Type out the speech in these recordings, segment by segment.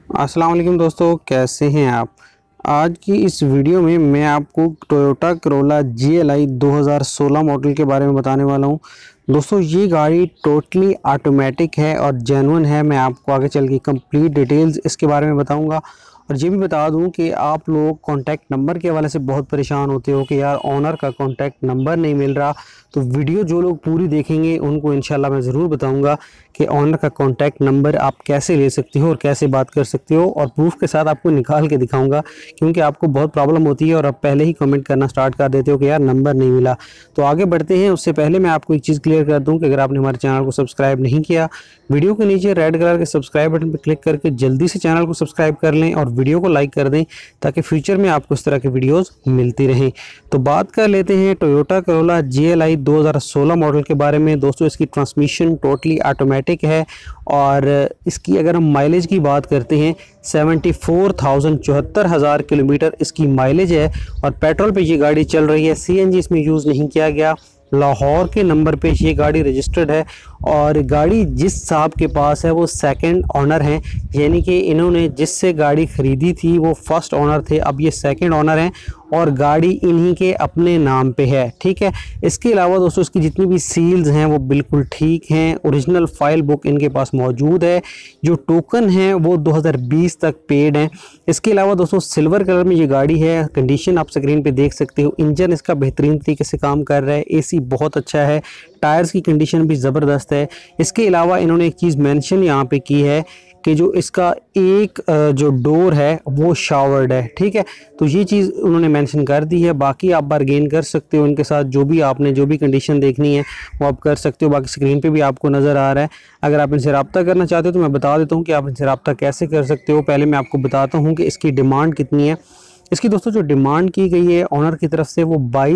अस्सलाम वालेकुम दोस्तों, कैसे हैं आप। आज की इस वीडियो में मैं आपको टोयोटा करोला GLI 2016 मॉडल के बारे में बताने वाला हूं। दोस्तों ये गाड़ी टोटली ऑटोमेटिक है और जेन्युइन है। मैं आपको आगे चल के कंप्लीट डिटेल्स इसके बारे में बताऊंगा। और ये भी बता दूं कि आप लोग कॉन्टैक्ट नंबर के हवाले से बहुत परेशान होते हो कि यार ऑनर का कॉन्टैक्ट नंबर नहीं मिल रहा। तो वीडियो जो लोग पूरी देखेंगे उनको इंशाल्लाह मैं ज़रूर बताऊंगा कि ऑनर का कॉन्टैक्ट नंबर आप कैसे ले सकते हो और कैसे बात कर सकते हो, और प्रूफ के साथ आपको निकाल के दिखाऊंगा, क्योंकि आपको बहुत प्रॉब्लम होती है और आप पहले ही कमेंट करना स्टार्ट कर देते हो कि यार नंबर नहीं मिला। तो आगे बढ़ते हैं, उससे पहले मैं आपको एक चीज़ क्लियर कर दूँ कि अगर आपने हमारे चैनल को सब्सक्राइब नहीं किया, वीडियो के नीचे रेड कलर के सब्सक्राइब बटन पर क्लिक करके जल्दी से चैनल को सब्सक्राइब कर लें और वीडियो को लाइक कर दें, ताकि फ्यूचर में आपको इस तरह की वीडियोस मिलती रहें। तो बात कर लेते हैं टोयोटा करोला GLI 2016 मॉडल के बारे में। दोस्तों इसकी ट्रांसमिशन टोटली ऑटोमेटिक है और इसकी अगर हम माइलेज की बात करते हैं 74,000 किलोमीटर इसकी माइलेज है। और पेट्रोल पे ये गाड़ी चल रही है, CNG इसमें यूज़ नहीं किया गया। लाहौर के नंबर पे ये गाड़ी रजिस्टर्ड है और गाड़ी जिस साहब के पास है वो सेकंड ओनर हैं, यानी कि इन्होंने जिससे गाड़ी ख़रीदी थी वो फर्स्ट ओनर थे, अब ये सेकंड ओनर हैं और गाड़ी इन्हीं के अपने नाम पे है। ठीक है। इसके अलावा दोस्तों इसकी जितनी भी सील्स हैं वो बिल्कुल ठीक हैं। ओरिजिनल फाइल बुक इनके पास मौजूद है। जो टोकन है वो 2020 तक पेड हैं। इसके अलावा दोस्तों सिल्वर कलर में ये गाड़ी है। कंडीशन आप स्क्रीन पे देख सकते हो। इंजन इसका बेहतरीन तरीके से काम कर रहा है। AC बहुत अच्छा है। टायर्स की कंडीशन भी ज़बरदस्त है। इसके अलावा इन्होंने एक चीज़ मेंशन यहाँ पे की है कि जो इसका एक जो डोर है वो शावर्ड है। ठीक है। तो ये चीज़ उन्होंने मेंशन कर दी है। बाकी आप बारगेन कर सकते हो इनके साथ, जो भी आपने जो भी कंडीशन देखनी है वो आप कर सकते हो। बाकी स्क्रीन पे भी आपको नज़र आ रहा है। अगर आप इनसे रब्ता करना चाहते हो तो मैं बता देता हूँ कि आप इनसे रब्ता कैसे कर सकते हो। पहले मैं आपको बताता हूँ कि इसकी डिमांड कितनी है। इसकी दोस्तों जो डिमांड की गई है ऑनर की तरफ से वो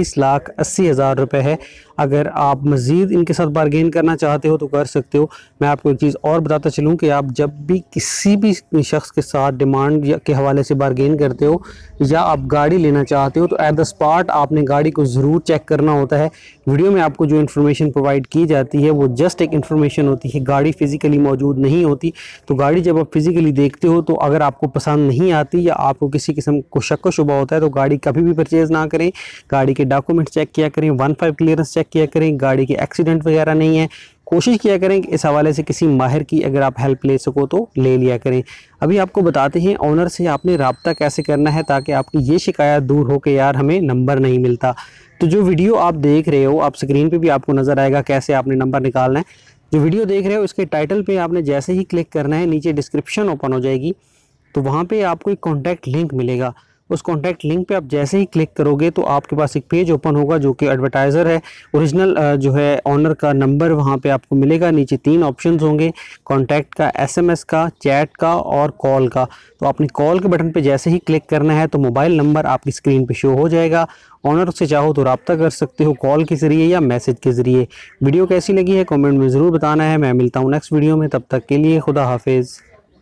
22,80,000 रुपये है। अगर आप मज़ीद इनके साथ बारगेन करना चाहते हो तो कर सकते हो। मैं आपको एक चीज़ और बताता चलूँ कि आप जब भी किसी भी शख्स के साथ डिमांड के हवाले से बारगेन करते हो या आप गाड़ी लेना चाहते हो तो एट द स्पॉट आपने गाड़ी को ज़रूर चेक करना होता है। वीडियो में आपको जो इन्फॉर्मेशन प्रोवाइड की जाती है वो जस्ट एक इन्फॉर्मेशन होती है, गाड़ी फ़िज़िकली मौजूद नहीं होती। तो गाड़ी जब आप फिज़िकली देखते हो तो अगर आपको पसंद नहीं आती या आपको किसी किस्म को शक व शुबा होता है तो गाड़ी कभी भी परचेज़ ना करें। गाड़ी के डॉक्यूमेंट चेक किया करें, 1.5 क्लियरेंस चेक किया करें, गाड़ी के एक्सीडेंट वगैरह नहीं है। कोशिश किया करें कि इस हवाले से किसी माहिर की अगर आप हेल्प ले सको तो ले लिया करें। अभी आपको बताते हैं ऑनर से आपने रब्ता कैसे करना है ताकि आपकी ये शिकायत दूर हो कि यार हमें नंबर नहीं मिलता। तो जो वीडियो आप देख रहे हो, आप स्क्रीन पे भी आपको नज़र आएगा कैसे आपने नंबर निकालना है। जो वीडियो देख रहे हो इसके टाइटल पे आपने जैसे ही क्लिक करना है, नीचे डिस्क्रिप्शन ओपन हो जाएगी तो वहाँ पे आपको एक कॉन्टैक्ट लिंक मिलेगा। उस कॉन्टैक्ट लिंक पे आप जैसे ही क्लिक करोगे तो आपके पास एक पेज ओपन होगा जो कि एडवर्टाइज़र है। ओरिजिनल जो है ऑनर का नंबर वहाँ पे आपको मिलेगा। नीचे 3 ऑप्शंस होंगे, कॉन्टैक्ट का, SMS का, चैट का और कॉल का। तो आपने कॉल के बटन पे जैसे ही क्लिक करना है तो मोबाइल नंबर आपकी स्क्रीन पे शो हो जाएगा। ऑनर से चाहो तो रब्ता कर सकते हो कॉल के ज़रिए या मैसेज के ज़रिए। वीडियो कैसी लगी है कमेंट में ज़रूर बताना है। मैं मिलता हूँ नेक्स्ट वीडियो में, तब तक के लिए खुदा हाफिज़।